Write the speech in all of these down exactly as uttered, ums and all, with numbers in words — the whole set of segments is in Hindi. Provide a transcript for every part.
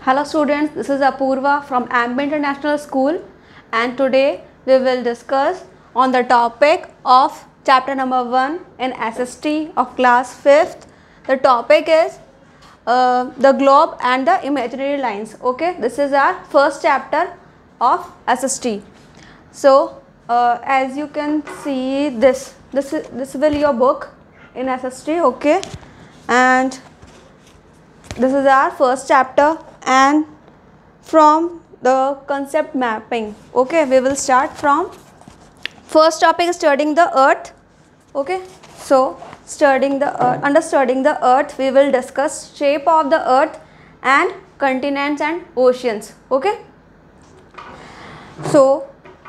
Hello students, this is Apurva from Amber International School, and today we will discuss on the topic of chapter number one in S S T of class fifth. The topic is uh, the globe and the imaginary lines. Okay, this is our first chapter of S S T. So uh, as you can see, this this is this will your book in S S T. Okay, and this is our first chapter, and from the concept mapping, okay, we will start from first topic, studying the earth. Okay, so studying the earth, under studying the earth, we will discuss shape of the earth and continents and oceans. Okay, so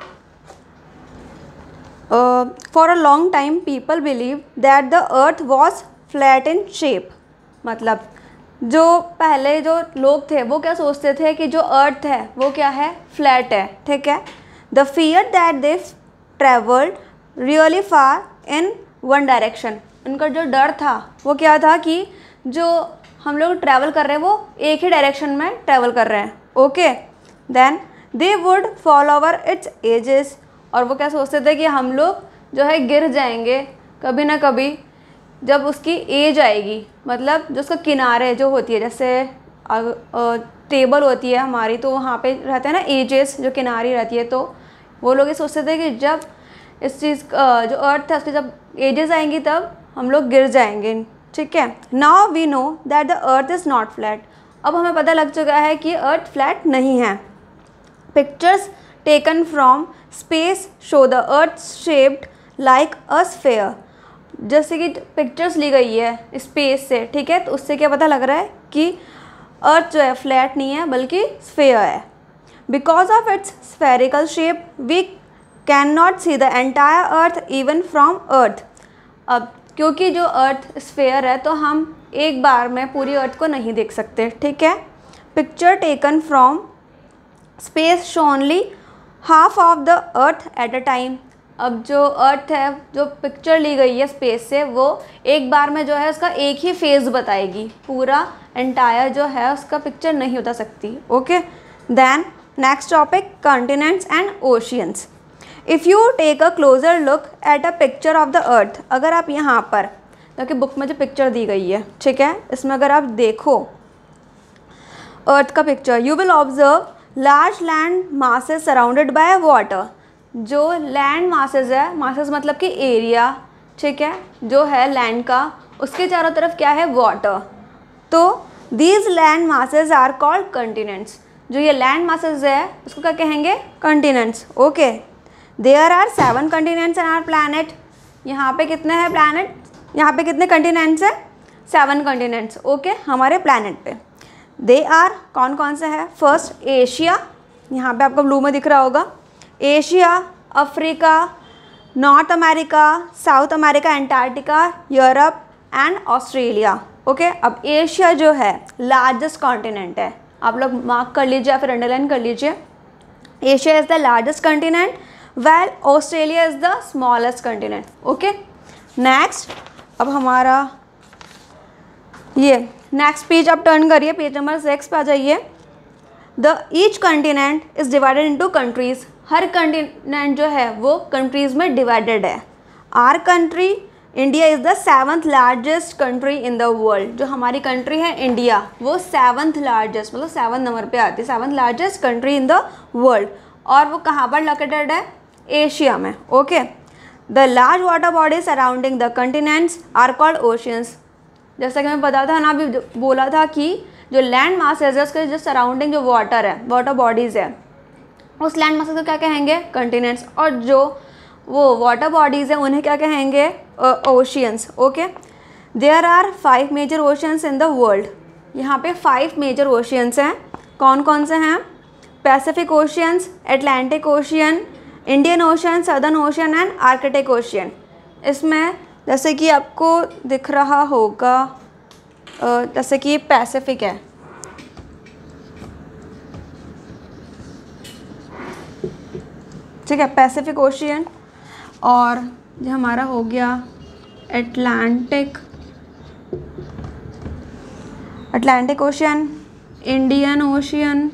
uh, for a long time people believed that the earth was flat in shape. मतलब जो पहले जो लोग थे वो क्या सोचते थे कि जो अर्थ है वो क्या है, फ्लैट है. ठीक है. The fear that they travelled really far in one direction. उनका जो डर था वो क्या था कि जो हम लोग ट्रैवल कर रहे हैं वो एक ही डायरेक्शन में ट्रैवल कर रहे हैं. Okay, then they would fall over its edges. और वो क्या सोचते थे कि हम लोग जो है गिर जाएंगे कभी ना कभी जब उसकी एज आएगी. मतलब जो उसका किनारे जो होती है, जैसे टेबल होती है हमारी, तो वहाँ पे रहते हैं ना एजेस, जो किनारी रहती है, तो वो लोग ये सोचते थे कि जब इस चीज़ जो अर्थ है उसकी जब एजेस आएंगी तब हम लोग गिर जाएंगे. ठीक है. Now we know that the earth is not flat. अब हमें पता लग चुका है कि अर्थ फ्लैट नहीं है. Pictures taken from space show the earth shaped like a sphere. जैसे कि पिक्चर्स ली गई है स्पेस से, ठीक है, तो उससे क्या पता लग रहा है कि अर्थ जो है फ्लैट नहीं है बल्कि स्फेयर है. Because of its spherical shape we can not see the entire earth even from earth. अब क्योंकि जो अर्थ स्फेयर है तो हम एक बार में पूरी अर्थ को नहीं देख सकते. ठीक है. Picture taken from space show only half of the earth at a time. अब जो अर्थ है, जो पिक्चर ली गई है स्पेस से, वो एक बार में जो है उसका एक ही फेज़ बताएगी. पूरा एंटायर जो है उसका पिक्चर नहीं बता सकती. Okay. Then next topic, continents and oceans. If you take a closer look at a picture of the earth. अगर आप यहाँ पर, क्योंकि बुक में जो पिक्चर दी गई है, ठीक है, इसमें अगर आप देखो अर्थ का picture, you will observe large land masses surrounded by water. जो लैंड मासेस है, मासेस मतलब कि एरिया, ठीक है, जो है लैंड का, उसके चारों तरफ क्या है, वाटर. तो these land masses are called continents. जो ये लैंड मासेस है उसको क्या कहेंगे, continents. Okay. There are seven continents in our planet. यहाँ पे कितने हैं प्लैनेट, यहाँ पे कितने कंटिनेंट्स हैं, सेवन कंटिनेंट्स. ओके, हमारे प्लैनेट पे. दे आर, कौन कौन से हैं, फर्स्ट एशिया, यहाँ पे आपको ब्लू में दिख रहा होगा, Asia, Africa, north America, south America, Antarctica, Europe and Australia. Okay. अब एशिया जो है लार्जेस्ट कॉन्टिनेंट है. आप लोग मार्क कर लीजिए या फिर अंडरलाइन कर लीजिए. Asia is the largest continent well Australia is the smallest continent. Okay. Next, अब हमारा ये नेक्स्ट पेज आप टर्न करिए, पेज नंबर सिक्स पे आ जाइए. The each continent is divided into countries. हर कंटिनेंट जो है वो कंट्रीज़ में डिवाइडेड है. Our country India is the seventh largest country in the world. जो हमारी कंट्री है इंडिया, वो सेवन्थ लार्जेस्ट, मतलब सेवन नंबर पे आती है, seventh largest country in the world. और वो कहाँ पर लोकेटेड है, एशिया में. Okay. The large water bodies surrounding the continents are called oceans. जैसा कि मैं बता था ना, अभी बोला था कि जो लैंड मासेज है उसके जो सराउंडिंग जो वाटर है, वाटर बॉडीज़ है, उस लैंड मासेज को क्या कहेंगे, कंटिनेंट्स. और जो वो वाटर बॉडीज़ हैं उन्हें क्या कहेंगे, oceans. Okay. There are five major oceans in the world. यहाँ पे फाइव मेजर ओशियंस हैं. कौन कौन से हैं, Pacific oceans, Atlantic ocean, Indian ocean, southern ocean and Arctic ocean. इसमें जैसे कि आपको दिख रहा होगा, जैसे कि पैसिफिक है, ठीक है, पैसिफिक ओशियन. और जो हमारा हो गया Atlantic, Atlantic ocean, Indian ocean,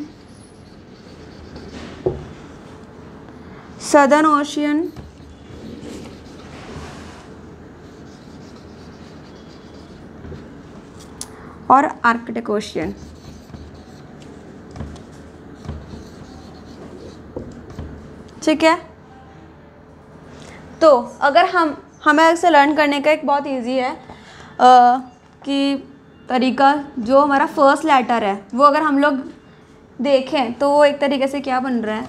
southern ocean, और आर्कटिक ओशियन। ठीक है, तो अगर हम हमें इसे लर्न करने का एक बहुत इजी है आ, कि तरीका, जो हमारा फर्स्ट लेटर है वो अगर हम लोग देखें तो वो एक तरीके से क्या बन रहा है,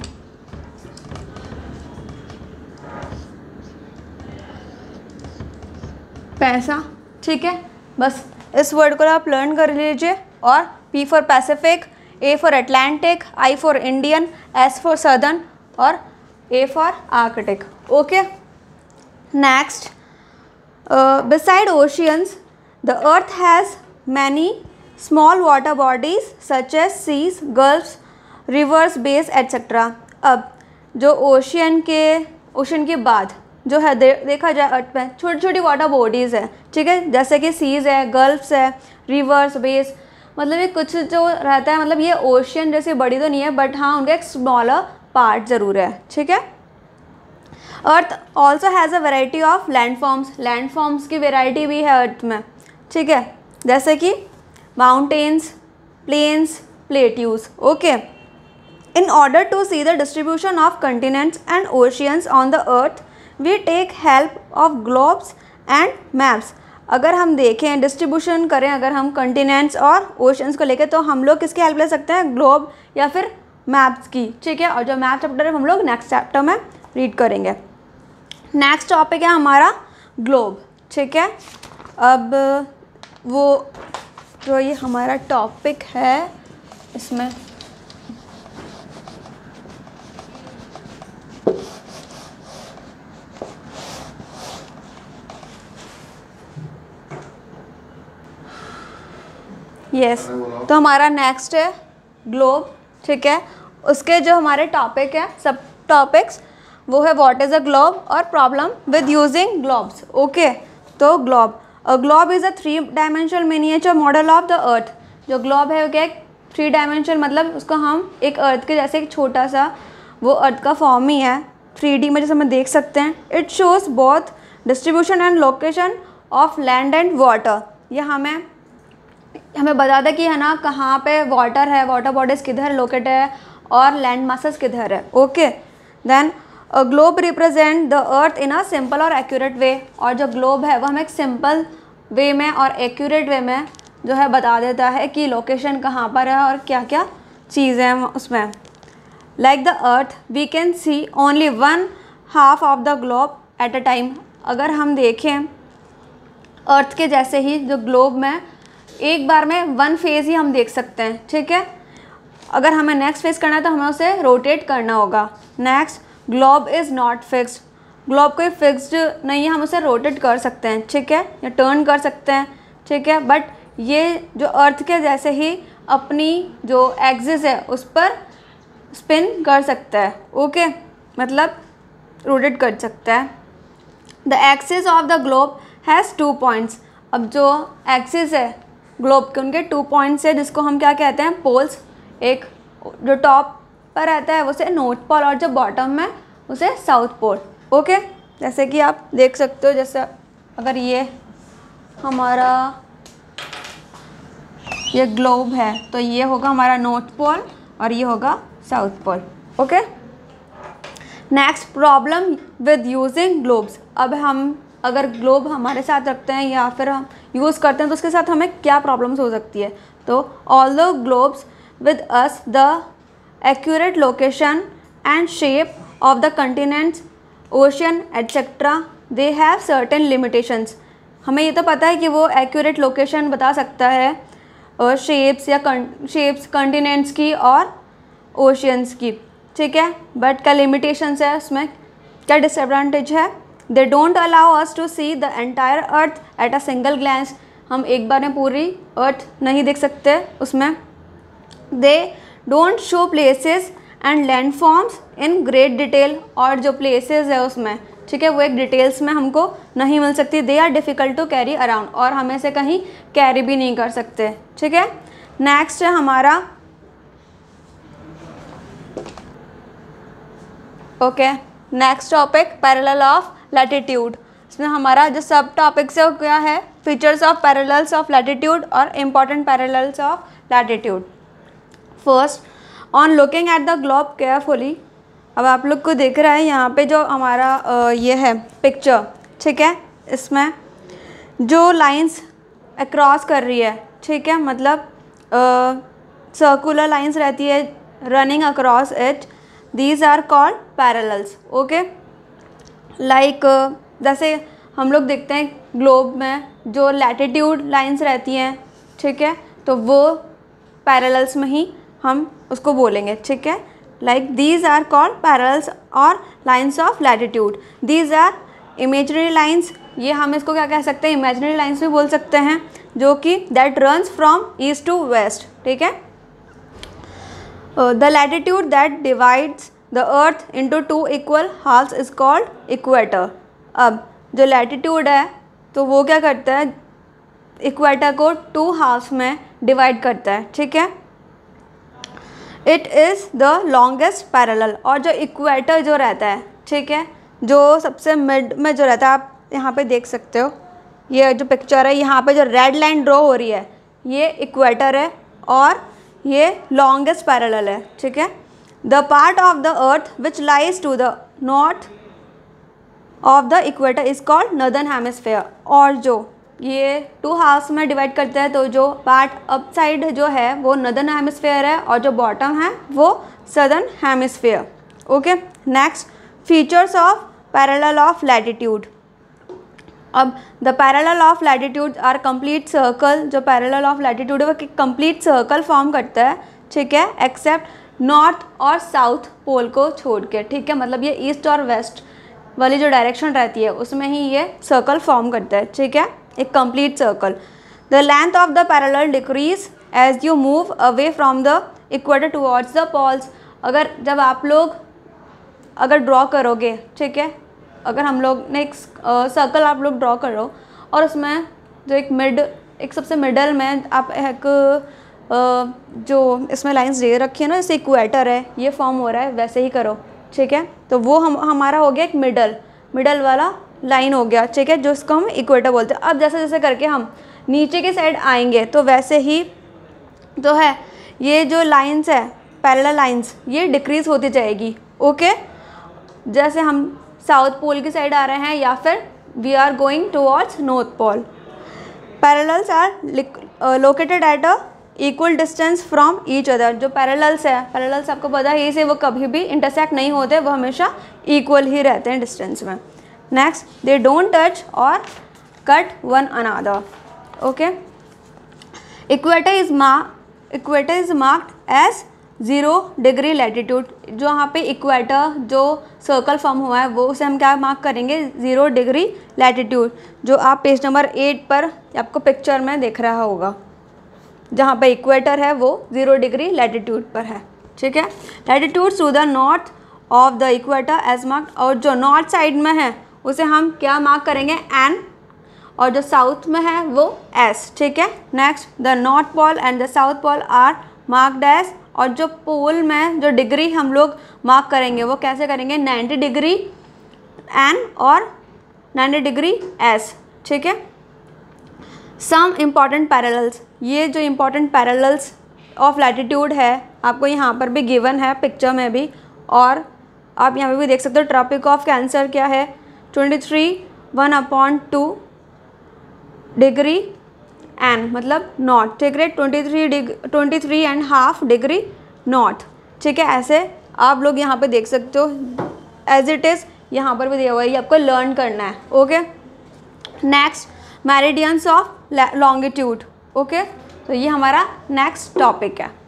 पैसा। ठीक है, बस इस वर्ड को आप लर्न कर लीजिए। और P for Pacific, A for Atlantic, I for Indian, S for southern और A for Arctic. Okay, next, beside oceans the earth has many small water bodies such as seas, gulfs, rivers, bays etc. अब जो ओशियन के ओशन के बाद जो है दे, देखा जाए अर्थ में छोटी छोटी वाटर बॉडीज़ है। ठीक है, जैसे कि सीज़ है, गल्फ्स है, रिवर्स, बेस, मतलब ये कुछ जो रहता है, मतलब ये ओशियन जैसे बड़ी तो नहीं है बट हाँ उनका एक स्मॉलर पार्ट ज़रूर है। ठीक है, earth also has a variety of landforms, landforms की वेराइटी भी है अर्थ में। ठीक है, जैसे कि mountains, plains, plateaus. Okay, in order to see the distribution of continents and oceans on the earth we take help of globes and maps. अगर हम देखें डिस्ट्रीब्यूशन करें अगर हम कंटिनेंट्स और ओशियंस को लेकर, तो हम लोग किसकी हेल्प ले सकते हैं, ग्लोब या फिर मैप्स की। ठीक है, और जो मैप चैप्टर है हम लोग नेक्स्ट चैप्टर में रीड करेंगे। नेक्स्ट टॉपिक है हमारा ग्लोब। ठीक है, अब वो जो ये हमारा टॉपिक है इसमें यस yes. तो हमारा नेक्स्ट है ग्लोब। ठीक है, उसके जो हमारे टॉपिक है सब टॉपिक्स वो है व्हाट इज़ अ ग्लोब और problem with using globes. Okay, तो globe, a globe is a three dimensional miniature model of the earth. जो ग्लोब है वो क्या, एक थ्री डायमेंशनल, मतलब उसको हम एक अर्थ के जैसे एक छोटा सा वो अर्थ का फॉर्म ही है, थ्री डी में जैसे हम देख सकते हैं। It shows both distribution and location of land and water. ये हमें हमें बताता है कि है ना कहाँ पे वाटर है, वाटर बॉडीज़ किधर लोकेट है और लैंड मासेस किधर है। Okay, then a globe represent the earth in a simple और एक्यूरेट वे। और जो ग्लोब है वो हमें एक सिंपल वे में और एक्यूरेट वे में जो है बता देता है कि लोकेशन कहाँ पर है और क्या क्या चीज़ें हैं उसमें। Like the earth we can see only one half of the globe at a time. अगर हम देखें अर्थ के जैसे ही जो ग्लोब में एक बार में वन फेज़ ही हम देख सकते हैं। ठीक है, अगर हमें नेक्स्ट फेज़ करना है तो हमें उसे रोटेट करना होगा। Next, globe is not fixed. Globe कोई फिक्स्ड नहीं है, हम उसे रोटेट कर सकते हैं। ठीक है, या टर्न कर सकते हैं। ठीक है, बट ये जो अर्थ के जैसे ही अपनी जो एक्सिस है उस पर स्पिन कर सकता है। ओके, मतलब रोटेट कर सकता है। The axis of the globe has two points. अब जो एक्सिस है ग्लोब के उनके टू पॉइंट्स है जिसको हम क्या कहते हैं, पोल्स। एक जो टॉप पर रहता है उसे नॉर्थ पोल और जो बॉटम में उसे साउथ पोल। ओके, जैसे कि आप देख सकते हो, जैसे अगर ये हमारा ये ग्लोब है तो ये होगा हमारा नॉर्थ पोल और ये होगा south pole. Okay, next, problem with using globes. अब हम अगर ग्लोब हमारे साथ रखते हैं या फिर हम यूज़ करते हैं तो उसके साथ हमें क्या प्रॉब्लम्स हो सकती है। तो all the globes with us the accurate location and shape of the continents, ocean etc. they have certain limitations. हमें ये तो पता है कि वो accurate location बता सकता है और shapes या shapes continents की और oceans की। ठीक है, but क्या limitations है उसमें, क्या disadvantage है, they don't allow us to see the entire earth at a single glance. हम एक बार में पूरी अर्थ नहीं देख सकते उसमें। They don't show places and landforms in great detail. और जो प्लेसेस है उसमें, ठीक है, वो एक डिटेल्स में हमको नहीं मिल सकती। They are difficult to carry around, और हमें से कहीं कैरी भी नहीं कर सकते। ठीक है, नेक्स्ट है हमारा okay, next topic parallel of latitude. इसमें हमारा जो सब टॉपिक्स है वो क्या है, features of parallels of latitude और important parallels of latitude. First, on looking at the globe carefully. अब आप लोग को दिख रहा है यहाँ पे जो हमारा आ, ये है पिक्चर, ठीक है, इसमें जो लाइंस अक्रॉस कर रही है, ठीक है, मतलब सर्कुलर लाइंस रहती है running across it, these are called parallels. Okay, like जैसे हम लोग देखते हैं ग्लोब में जो लैटिट्यूड लाइंस रहती हैं, ठीक है, तो वो पैरेलल्स में ही हम उसको बोलेंगे, ठीक है, like these are called parallels और lines of latitude. These are imaginary lines, ये हम इसको क्या कह सकते हैं, इमेजिनरी लाइंस भी बोल सकते हैं, जो कि that runs from east to west, ठीक है। The latitude that divides the earth into two equal halves is called equator. अब जो लैटिट्यूड है तो वो क्या करता है, इक्वेटर को टू हाल्स में डिवाइड करता है, ठीक है। It is the longest parallel, और जो इक्वेटर जो रहता है, ठीक है, जो सबसे मिड में जो रहता है, आप यहाँ पे देख सकते हो, ये जो पिक्चर है यहाँ पे जो रेड लाइन ड्रॉ हो रही है ये इक्वेटर है और ये लॉन्गेस्ट पैरेलल है, ठीक है। The part of the earth which lies to the north of the equator is called northern hemisphere. और जो ये टू हाफ्स में डिवाइड करते हैं, तो जो पार्ट अप साइड जो है वो नॉर्दर्न हेमिस्फीयर है और जो बॉटम है वो southern hemisphere. Okay, next, features of parallel of latitude. अब the parallel of latitude are complete circle, जो पैरेलल ऑफ लैटिट्यूड है वो कंप्लीट सर्कल फॉर्म करता है, ठीक है, एक्सेप्ट नॉर्थ और साउथ पोल को छोड़ के, ठीक है, मतलब ये ईस्ट और वेस्ट वाली जो डायरेक्शन रहती है उसमें ही ये सर्कल फॉर्म करता है, ठीक है, एक complete circle. The length of the parallel decrease as you move away from the equator towards the poles. अगर जब आप लोग अगर ड्रॉ करोगे, ठीक है, अगर हम लोग ने एक सर्कल आप लोग ड्रॉ करो और उसमें जो एक मिड एक सबसे मिडल में आप एक uh, जो इसमें लाइंस दे रखी है ना, जैसे इक्वेटर है ये फॉर्म हो रहा है, वैसे ही करो, ठीक है, तो वो हम हमारा हो गया एक मिडल मिडल वाला लाइन हो गया, ठीक है, जो इसको हम इक्वेटर बोलते हैं। अब जैसे जैसे करके हम नीचे की साइड आएंगे तो वैसे ही जो है ये जो लाइंस है पैरेलल लाइंस ये डिक्रीज होती जाएगी। ओके, जैसे हम साउथ पोल की साइड आ रहे हैं या फिर we are going towards north pole. Parallels are located at a equal distance from each other. जो पैरेलल्स है, पैरेलल्स आपको पता है इसे वो कभी भी इंटरसेक्ट नहीं होते, वो हमेशा इक्वल ही रहते हैं डिस्टेंस में। नेक्स्ट, दे डोंट टच और cut one another. Okay, equator is mark equator is marked as zero degree latitude. जो यहाँ पे इक्वेटर जो सर्कल फॉर्म हुआ है वो उसे हम क्या मार्क करेंगे, ज़ीरो डिग्री लैटिट्यूड, जो आप पेज नंबर एट पर आपको पिक्चर में दिख रहा होगा, जहाँ पे इक्वेटर है वो ज़ीरो डिग्री लैटिट्यूड पर है, ठीक है। Latitude to the north of the equator as mark, और जो नॉर्थ साइड में है उसे हम क्या मार्क करेंगे, एन, और जो साउथ में है वो एस, ठीक है। Next, the north pole and the south pole are marked as, और जो पोल में जो डिग्री हम लोग मार्क करेंगे वो कैसे करेंगे, नाइन्टी डिग्री एन और नाइन्टी डिग्री एस, ठीक है। सम इम्पॉर्टेंट पैरेलल्स, ये जो इम्पॉर्टेंट पैरेलल्स ऑफ लैटिट्यूड है आपको यहाँ पर भी गिवन है पिक्चर में भी, और आप यहाँ पे भी देख सकते हो। ट्रॉपिक ऑफ कैंसर क्या है, twenty three one upon two degree N, मतलब नॉर्थ, ठीक है, ट्वेंटी थ्री डिग twenty three and half degree north, ठीक है। ऐसे आप लोग यहाँ पे देख सकते हो, एज इट इज़ यहाँ पर भी दिया हुआ है, ये आपको लर्न करना है। Okay, next, meridians of longitude. Okay, तो ये हमारा नेक्स्ट टॉपिक है।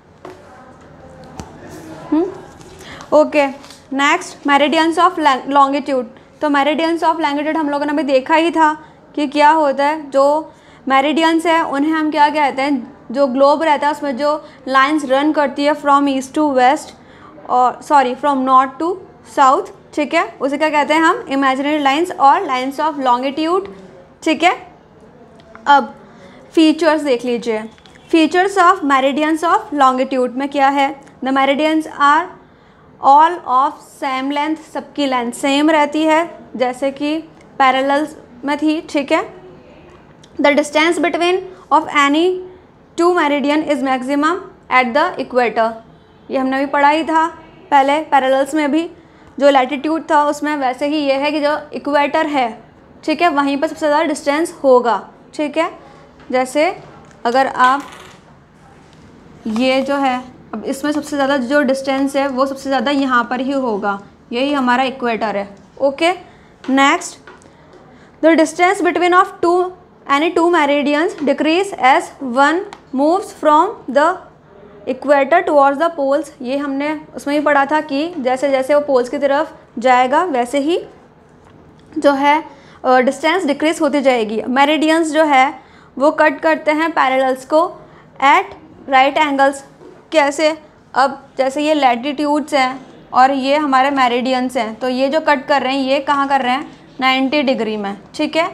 Okay, next, meridians of longitude. तो मेरिडियंस ऑफ लॉन्गिट्यूड हम लोगों ने अभी देखा ही था कि क्या होता है। जो मेरिडियंस है उन्हें हम क्या कहते हैं, जो ग्लोब रहता है उसमें जो लाइंस रन करती है फ्रॉम ईस्ट टू वेस्ट, और sorry from north to south, ठीक है, उसे क्या कहते हैं हम, इमेजिनरी लाइंस और लाइंस ऑफ लॉन्गिट्यूड, ठीक है। अब फीचर्स देख लीजिए, features of meridians of longitude में क्या है, the meridians are all of same length, सबकी लेंथ सेम रहती है जैसे कि पैरेलल्स में थी, ठीक है। The distance between of any two meridian is maximum at the equator, ये हमने भी पढ़ा ही था पहले पैरेलल्स में भी, जो लैटिट्यूड था उसमें, वैसे ही ये है कि जो इक्वेटर है, ठीक है, वहीं पर सबसे ज़्यादा डिस्टेंस होगा, ठीक है। जैसे अगर आप ये जो है, अब इसमें सबसे ज़्यादा जो डिस्टेंस है वो सबसे ज़्यादा यहाँ पर ही होगा, यही हमारा इक्वेटर है, okay. Next, the distance between of two any two meridians decreases as one moves from the equator towards the poles, ये हमने उसमें ही पढ़ा था कि जैसे जैसे वो पोल्स की तरफ जाएगा वैसे ही जो है डिस्टेंस डिक्रीज होती जाएगी। मेरिडियंस जो है वो कट करते हैं पैरेलल्स को एट राइट एंगल्स, कैसे, अब जैसे ये लैटिट्यूड्स हैं और ये हमारे मेरिडियंस हैं, तो ये जो कट कर रहे हैं ये कहाँ कर रहे हैं, नाइन्टी डिग्री में, ठीक है,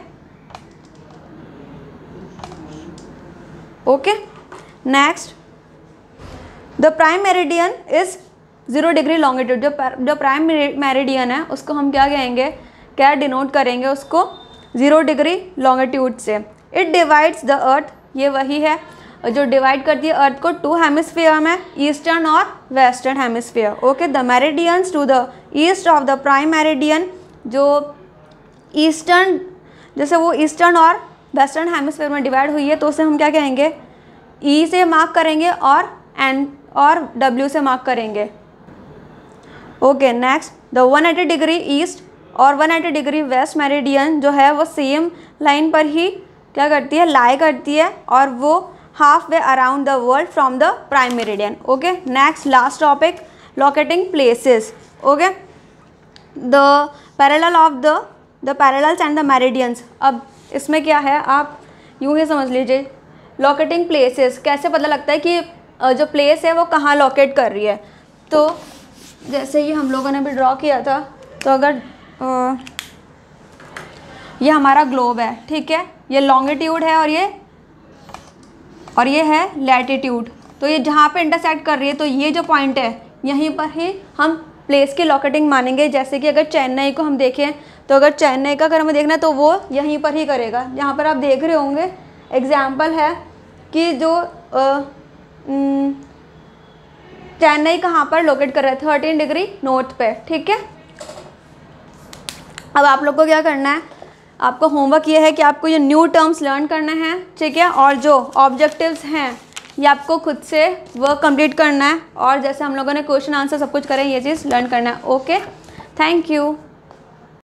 okay. Next, the prime meridian is zero degree longitude, जो जो प्राइम मेरिडियन है उसको हम क्या कहेंगे, क्या डिनोट करेंगे उसको, ज़ीरो डिग्री लॉन्गिट्यूड से। इट डिवाइड्स द अर्थ, ये वही है जो डिवाइड करती है अर्थ को टू हेमिस्फीयर में, ईस्टर्न और western hemisphere, okay. The meridians to the east of the prime meridian, जो ईस्टर्न, जैसे वो ईस्टर्न और वेस्टर्न हेमिस्फीयर में डिवाइड हुई है तो उसे हम क्या कहेंगे, ई से मार्क करेंगे और एन और डब्ल्यू से मार्क करेंगे, okay. Next, the one eighty degree east और one eighty degree west meridian जो है वो सेम लाइन पर ही क्या करती है, लाई करती है, और वो half way around the world from the prime meridian, okay. Next, last topic, locating places, okay. The parallel of the the parallels and the meridians, अब इसमें क्या है, आप यूँ ही समझ लीजिए, लोकेटिंग प्लेसेस कैसे पता लगता है कि जो प्लेस है वो कहाँ लोकेट कर रही है, तो जैसे ये हम लोगों ने भी ड्रॉ किया था, तो अगर आ, ये हमारा ग्लोब है, ठीक है, ये लॉन्गिट्यूड है और ये और ये है लैटिट्यूड, तो ये जहाँ पे इंटरसेक्ट कर रही है तो ये जो पॉइंट है यहीं पर ही हम प्लेस की लोकेटिंग मानेंगे। जैसे कि अगर चेन्नई को हम देखें तो अगर चेन्नई का अगर हमें देखना है तो वो यहीं पर ही करेगा, यहाँ पर आप देख रहे होंगे एग्जाम्पल है कि जो आ, चेन्नई कहाँ पर लोकेट कर रहा है, थर्टीन डिग्री नॉर्थ पे, ठीक है। अब आप लोग को क्या करना है, आपका होमवर्क ये है कि आपको ये न्यू टर्म्स लर्न करना है, ठीक है, और जो ऑब्जेक्टिव्स हैं ये आपको खुद से वर्क कंप्लीट करना है, और जैसे हम लोगों ने क्वेश्चन आंसर सब कुछ करें ये चीज़ लर्न करना है, ओके। Thank you.